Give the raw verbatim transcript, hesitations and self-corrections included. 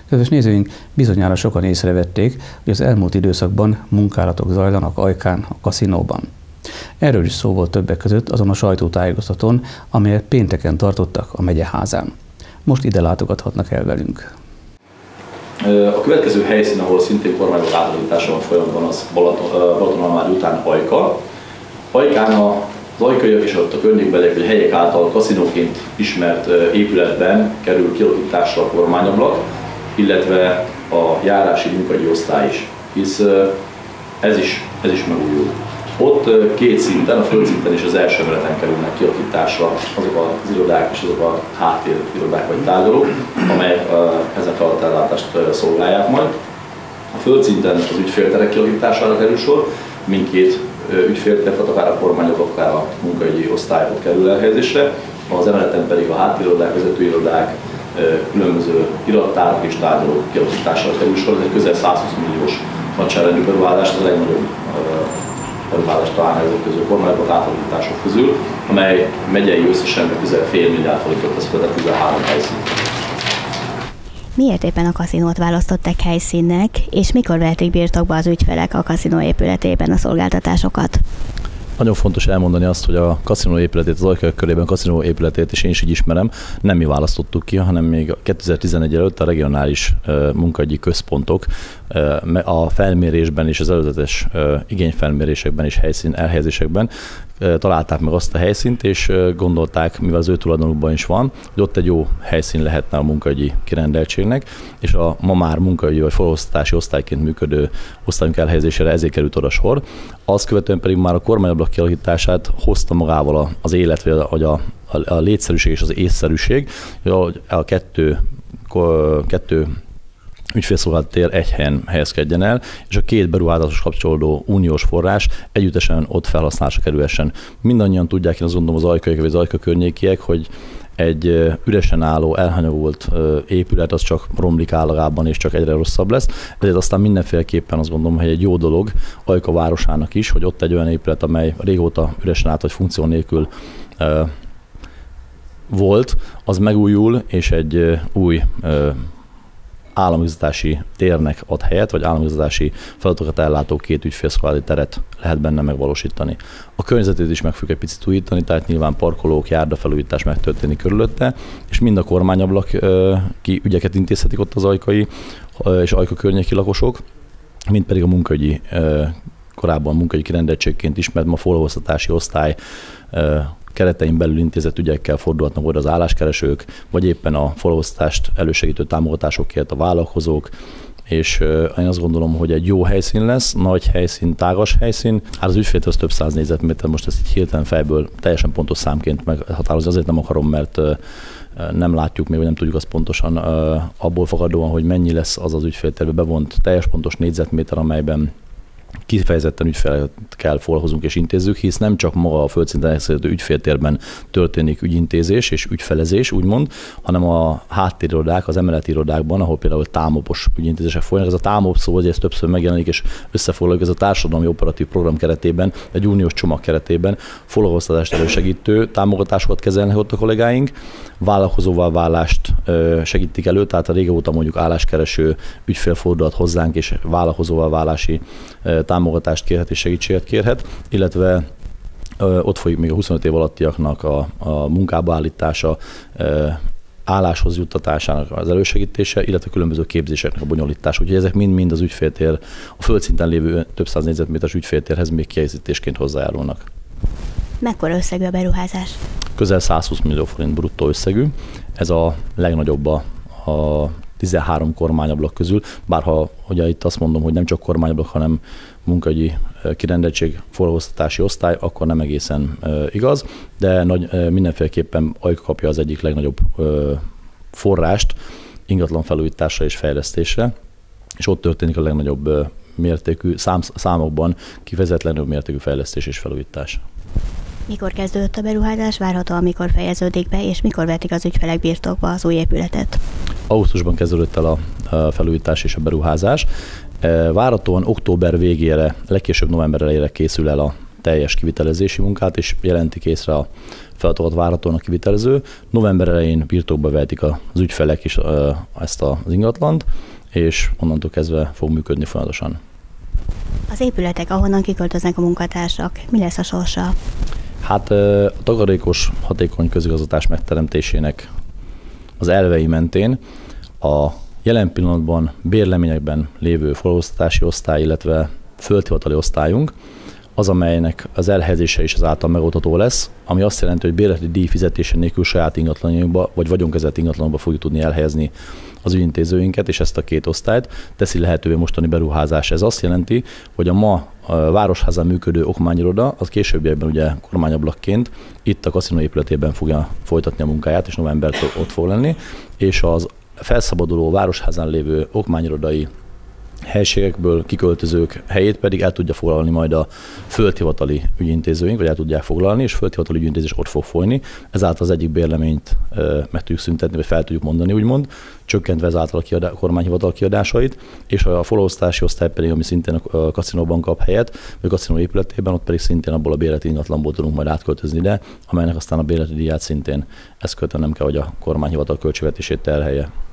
Kedves nézőink, bizonyára sokan észrevették, hogy az elmúlt időszakban munkálatok zajlanak Ajkán, a kaszinóban. Erről is szó volt többek között azon a sajtótájékoztatón, amelyet pénteken tartottak a megyeházán. Most ide látogathatnak el velünk. A következő helyszín, ahol szintén kormányok átalakítása van folyamatban, az Balatonalmádi után Ajka. Ajkán az ajkaiak és ott a környékben lévő helyek által kaszinóként ismert épületben kerül kialakításra a kormányablak, illetve a járási munkagyi osztály is, hisz ez is, ez is megújul. Ott két szinten, a földszinten és az első emeleten kerülnek kialakításra azok az irodák és azok a háttérirodák vagy tárgyalók, amelyek ezen feladatellátást szolgálják majd. A földszinten az ügyfélterek kialakítására kerül sor, mindkét ügyféltér, tehát akár a kormányok, akár a munkahogyi osztályok kerül elhelyezésre. Az emeleten pedig a háttérirodák, vezetőirodák, különböző irattárak és tárgyalók kialakítására kerül sor. Ez egy közel százhúsz milliós nagyságrendű beruházás, ez a legnagyobb beruházás talán ezek közül, kormányok átalakítások közül, amely megyei összesen közel fél milliárd forintot tesz fel, tizenhárom helyszín. Miért éppen a kaszinót választották helyszínnek, és mikor vehetik birtokba az ügyfelek a kaszinó épületében a szolgáltatásokat? Nagyon fontos elmondani azt, hogy a kaszinó épületét, az Ajka körében a kaszinó épületét, és én is így ismerem, nem mi választottuk ki, hanem még kétezer-tizenegy előtt a regionális uh, munkahogyi központok uh, a felmérésben és az előzetes uh, igényfelmérésekben és helyszín elhelyezésekben uh, találták meg azt a helyszínt, és uh, gondolták, mivel az ő tulajdonukban is van, hogy ott egy jó helyszín lehetne a munkahogyi kirendeltségnek, és a ma már munkahogyi vagy foglalkoztatási osztályként működő osztályunk elhelyezésére ezért került oda sor. Azt követően pedig már a kormányablak kialakítását hozta magával az élet, vagy a, a, a létszerűség és az észszerűség, hogy a kettő, kettő ügyfélszolgálati tér egy helyen helyezkedjen el, és a két beruházáshoz kapcsolódó uniós forrás együttesen ott felhasználásra kerülhessen. Mindannyian tudják, én azt gondolom, az ajkaiak vagy az Ajka környékiek, hogy egy üresen álló, elhanyagolt épület az csak romlik állagában, és csak egyre rosszabb lesz. Ezért aztán mindenféleképpen azt gondolom, hogy egy jó dolog Ajka városának is, hogy ott egy olyan épület, amely régóta üresen állt, vagy funkció nélkül volt, az megújul, és egy új államigazgatási térnek ad helyet, vagy államigazgatási feladatokat ellátó két ügyfélszolgálati teret lehet benne megvalósítani. A környezetét is meg fogjuk egy picit újítani, tehát nyilván parkolók, járdafelújítás megtörténik körülötte, és mind a kormányablak ki ügyeket intézhetik ott az ajkai és Ajka környéki lakosok, mind pedig a munkahogyi, korábban munkahogyi kirendeltségként ismert, ma foglalkoztatási osztály keretein belül intézett ügyekkel fordulhatnak oda az álláskeresők, vagy éppen a foglalkoztatást elősegítő támogatásokért a vállalkozók, és én azt gondolom, hogy egy jó helyszín lesz, nagy helyszín, tágas helyszín. Hát az ügyféltől az több száz négyzetméter, most ezt így hirtelen fejből teljesen pontos számként meghatározni, azért nem akarom, mert nem látjuk még, vagy nem tudjuk azt pontosan abból fakadóan, hogy mennyi lesz az az ügyféltérbe bevont teljes pontos négyzetméter, amelyben kifejezetten ügyfelekkel foglalkozunk és intézzük, hisz nem csak maga a földszinten elhelyezhető ügyféltérben történik ügyintézés és ügyfelezés, úgymond, hanem a háttérirodák, az emeleti irodákban, ahol például támopos ügyintézések folynak. Ez a támop szó, hogy ez többször megjelenik és összefoglaljuk, ez a társadalmi operatív program keretében, egy uniós csomag keretében foglalkoztatást elősegítő támogatásokat kezelnek ott a kollégáink, vállalkozóvá válást segítik elő, tehát a régóta mondjuk álláskereső ügyfél fordulhat hozzánk és vállalkozóvá válási támogatást kérhet és segítséget kérhet, illetve ö, ott folyik még a huszonöt év alattiaknak a, a munkába állítása, ö, álláshoz juttatásának az elősegítése, illetve különböző képzéseknek a bonyolítása. Úgyhogy ezek mind-mind az ügyféltér, a földszinten lévő több száz négyzetméteres ügyféltérhez még kiegészítésként hozzájárulnak. Mekkora összegű a beruházás? Közel százhúsz millió forint bruttó összegű. Ez a legnagyobb a, a tizenhárom kormányablak közül, bárha ugye itt azt mondom, hogy nem csak kormányablak, hanem munkahogyi kirendeltség, foglalkoztatási osztály, akkor nem egészen uh, igaz, de nagy, uh, mindenféleképpen Ajka kapja az egyik legnagyobb uh, forrást ingatlan felújításra és fejlesztésre, és ott történik a legnagyobb uh, mértékű, szám, számokban kifejezetten mértékű fejlesztés és felújítás. Mikor kezdődött a beruházás, várhatóan mikor fejeződik be, és mikor vetik az ügyfelek birtokba az új épületet? Augusztusban kezdődött el a felújítás és a beruházás. Várhatóan október végére, legkésőbb november elejére készül el a teljes kivitelezési munkát, és jelentik észre a feladatokat várhatóan a kivitelező. November elején birtokba vehetik az ügyfelek is ezt az ingatlant, és onnantól kezdve fog működni folyamatosan. Az épületek, ahonnan kiköltöznek a munkatársak, mi lesz a sorsa? Hát a takarékos, hatékony közigazgatás megteremtésének az elvei mentén a jelen pillanatban bérleményekben lévő foglalkoztatási osztály, illetve földhivatali osztályunk az, amelynek az elhelyezése is azáltal megoldható lesz, ami azt jelenti, hogy bérleti díj fizetése nélkül saját ingatlanjainkba vagy vagyonkezelt ingatlanba fogjuk tudni elhelyezni az ügyintézőinket, és ezt a két osztályt teszi lehetővé mostani beruházás. Ez azt jelenti, hogy a ma a városházán működő okmányiroda az későbbiekben ugye kormányablakként itt a kaszinó épületében fogja folytatni a munkáját, és novembertől ott fog lenni, és az felszabaduló városházán lévő okmányirodai helységekből kiköltözők helyét pedig el tudja foglalni majd a földhivatali ügyintézőink, vagy el tudják foglalni, és földhivatali ügyintézés ott fog folyni. Ezáltal az egyik bérleményt meg tudjuk szüntetni, vagy fel tudjuk mondani, úgymond, csökkentve ezáltal a, kiadá, a kormányhivatal kiadásait, és a foglalkoztatási osztály pedig, ami szintén a kaszinóban kap helyet, vagy a kaszinó épületében, ott pedig szintén abból a bérleti ingatlanból tudunk majd átköltözni ide, amelynek aztán a bérleti díját szintén ezt követően nem kell, hogy a kormányhivatal költségvetését terhelje.